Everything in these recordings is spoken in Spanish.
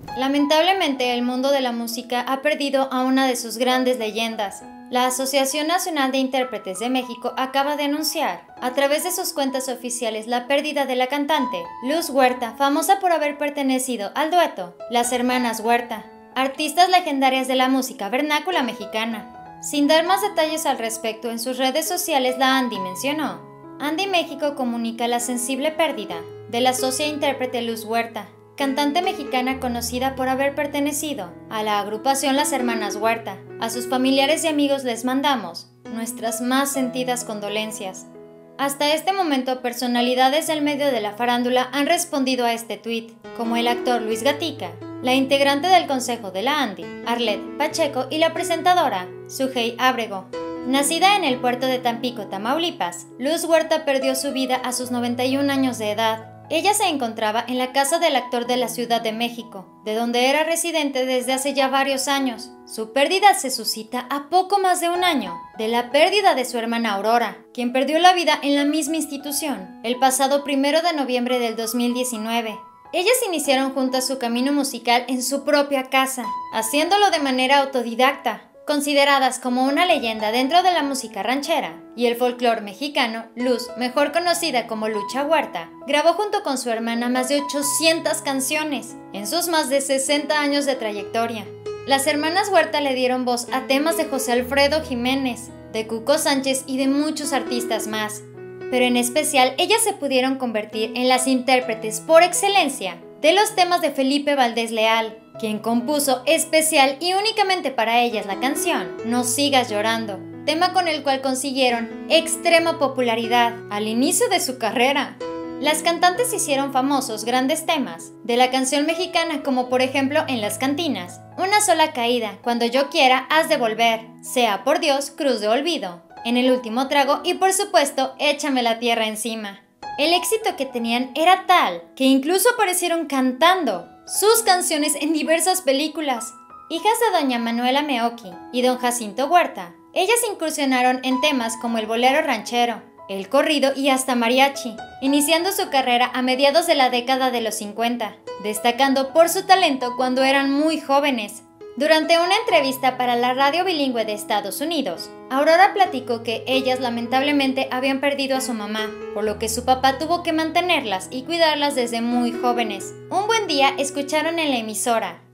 Lamentablemente, el mundo de la música ha perdido a una de sus grandes leyendas. La Asociación Nacional de Intérpretes de México acaba de anunciar, a través de sus cuentas oficiales, la pérdida de la cantante Luz Huerta, famosa por haber pertenecido al dueto Las Hermanas Huerta, artistas legendarias de la música vernácula mexicana. Sin dar más detalles al respecto, en sus redes sociales la Andy mencionó: Andy México comunica la sensible pérdida de la socia intérprete Luz Huerta, cantante mexicana conocida por haber pertenecido a la agrupación Las Hermanas Huerta. A sus familiares y amigos les mandamos nuestras más sentidas condolencias. Hasta este momento, personalidades del medio de la farándula han respondido a este tuit, como el actor Luis Gatica, la integrante del consejo de la Andy, Arlette Pacheco, y la presentadora Sujei Ábrego. Nacida en el puerto de Tampico, Tamaulipas, Luz Huerta perdió su vida a sus 91 años de edad. Ella se encontraba en la casa del actor de la Ciudad de México, de donde era residente desde hace ya varios años. Su pérdida se suscita a poco más de un año de la pérdida de su hermana Aurora, quien perdió la vida en la misma institución el pasado 1 de noviembre del 2019. Ellas iniciaron juntas su camino musical en su propia casa, haciéndolo de manera autodidacta. Consideradas como una leyenda dentro de la música ranchera y el folclore mexicano, Luz, mejor conocida como Lucha Huerta, grabó junto con su hermana más de 800 canciones en sus más de 60 años de trayectoria. Las hermanas Huerta le dieron voz a temas de José Alfredo Jiménez, de Cuco Sánchez y de muchos artistas más, pero en especial ellas se pudieron convertir en las intérpretes por excelencia de los temas de Felipe Valdés Leal, quien compuso especial y únicamente para ellas la canción No sigas llorando, tema con el cual consiguieron extrema popularidad al inicio de su carrera. Las cantantes hicieron famosos grandes temas de la canción mexicana, como por ejemplo en Las Cantinas, Una sola caída, Cuando yo quiera has de volver, Sea por Dios, Cruz de olvido, En el último trago y por supuesto Échame la tierra encima. El éxito que tenían era tal que incluso aparecieron cantando sus canciones en diversas películas. Hijas de doña Manuela Meoqui y don Jacinto Huerta, ellas incursionaron en temas como el bolero ranchero, el corrido y hasta mariachi, iniciando su carrera a mediados de la década de los 50, destacando por su talento cuando eran muy jóvenes. Durante una entrevista para la radio bilingüe de Estados Unidos, Aurora platicó que ellas lamentablemente habían perdido a su mamá, por lo que su papá tuvo que mantenerlas y cuidarlas desde muy jóvenes. Un buen día escucharon en la emisora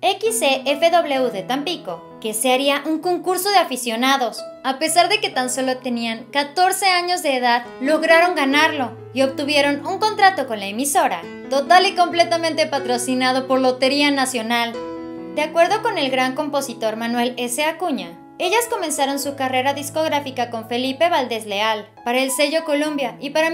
XCFW de Tampico que se haría un concurso de aficionados. A pesar de que tan solo tenían 14 años de edad, lograron ganarlo y obtuvieron un contrato con la emisora, total y completamente patrocinado por Lotería Nacional. De acuerdo con el gran compositor Manuel S. Acuña, ellas comenzaron su carrera discográfica con Felipe Valdés Leal para el sello Columbia, y para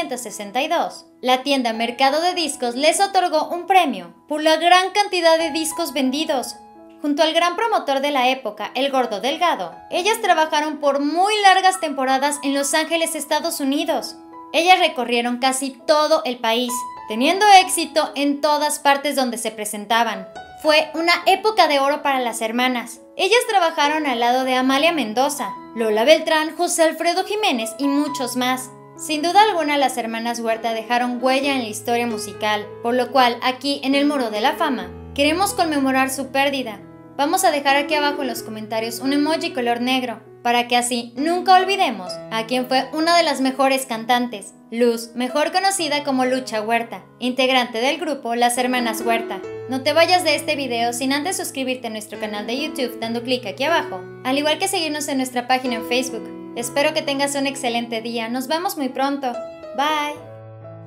1962, la tienda Mercado de Discos les otorgó un premio por la gran cantidad de discos vendidos. Junto al gran promotor de la época, El Gordo Delgado, ellas trabajaron por muy largas temporadas en Los Ángeles, Estados Unidos. Ellas recorrieron casi todo el país, teniendo éxito en todas partes donde se presentaban. Fue una época de oro para las hermanas. Ellas trabajaron al lado de Amalia Mendoza, Lola Beltrán, José Alfredo Jiménez y muchos más. Sin duda alguna, las hermanas Huerta dejaron huella en la historia musical, por lo cual aquí en el Muro de la Fama queremos conmemorar su pérdida. Vamos a dejar aquí abajo en los comentarios un emoji color negro, para que así nunca olvidemos a quien fue una de las mejores cantantes, Luz, mejor conocida como Lucha Huerta, integrante del grupo Las Hermanas Huerta. No te vayas de este video sin antes suscribirte a nuestro canal de YouTube dando clic aquí abajo, al igual que seguirnos en nuestra página en Facebook. Espero que tengas un excelente día, nos vemos muy pronto. Bye.